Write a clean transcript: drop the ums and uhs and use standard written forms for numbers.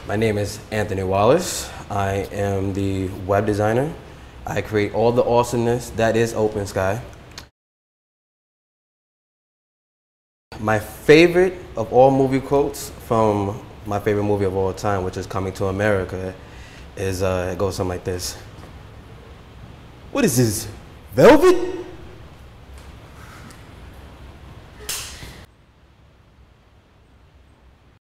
My name is Anthony Wallace. I am the web designer. I create all the awesomeness that is Open Sky. My favorite of all movie quotes from my favorite movie of all time, which is Coming to America, is it goes something like this. What is this, velvet?